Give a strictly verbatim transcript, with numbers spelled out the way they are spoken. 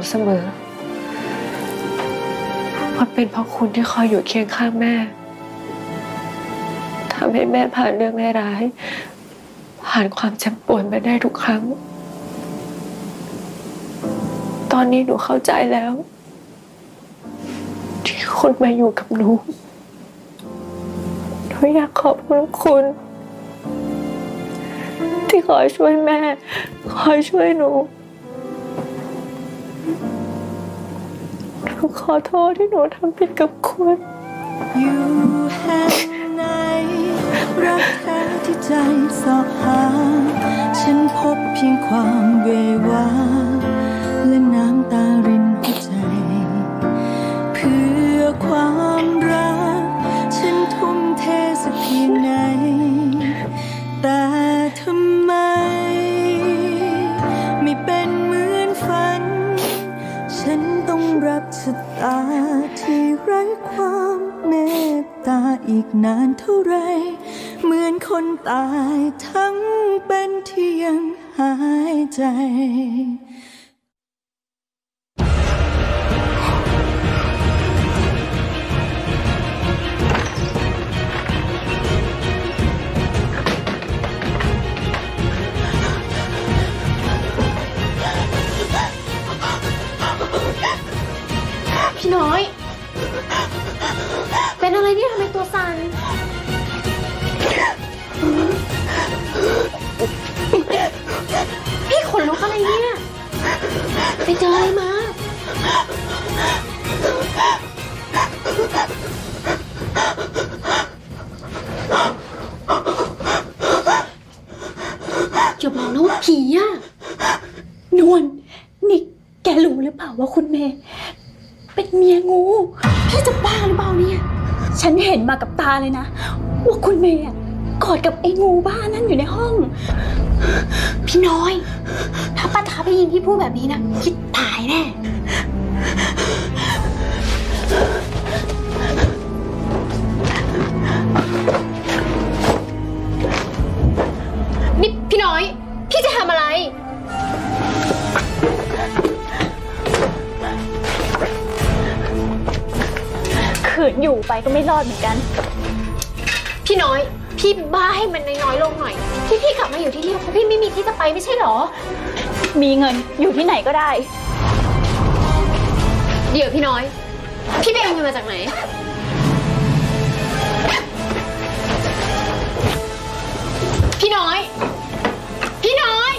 รู้เสมอว่าเป็นเพราะคุณที่คอยอยู่เคียงข้างแม่ทำให้แม่ผ่านเรื่องร้ายๆผ่านความเจ็บปวดมาได้ทุกครั้งตอนนี้หนูเข้าใจแล้วที่คุณมาอยู่กับหนูหนูอยากขอบคุณคุณที่คอยช่วยแม่คอยช่วยหนูหนูขอโทษที่หนูทำผิดกับคุณอยู่แห่งไหนรักแท้ที่ใจสอบหาฉันพบเพียงความเววาและน้ำตารินหัวใจเพื่อความรักฉันทุ่มเทสักเพียงไหนแต่ทำไมไม่เป็นเหมือนฝันฉันต้องรับชะตาที่ไร้ความเมตตาอีกนานเท่าไรเหมือนคนตายทั้งเป็นที่ยังหายใจพี่น้อยเป็นอะไรเนี่ยทำไมตัวสั่นพี่ขนลุกอะไรเนี่ยไปเจออะไรมาอย่าบอกนะว่าผีอะนวลนี่แกรู้หรือเปล่าว่าคุณเมย์เป็นเมียงูพี่จะบ้าหรือเปล่าเนี่ยฉันเห็นมากับตาเลยนะว่าคุณเมย์กอดกับไอ้งูบ้านั่นอยู่ในห้องพี่น้อยถ้าป้าท้าไปยิงพี่พูดแบบนี้นะคิดตายแน่นี่พี่น้อยพี่จะทำอะไรขืนอยู่ไปก็ไม่รอดเหมือนกันพี่น้อยพี่บ้าให้มันน้อยๆลงหน่อยที่พี่กลับมาอยู่ที่นี่เพราะพี่ไม่มีที่จะไปไม่ใช่หรอมีเงินอยู่ที่ไหนก็ได้เดี๋ยวพี่น้อยพี่ไปเอาเงินมาจากไหนพี่น้อยพี่น้อย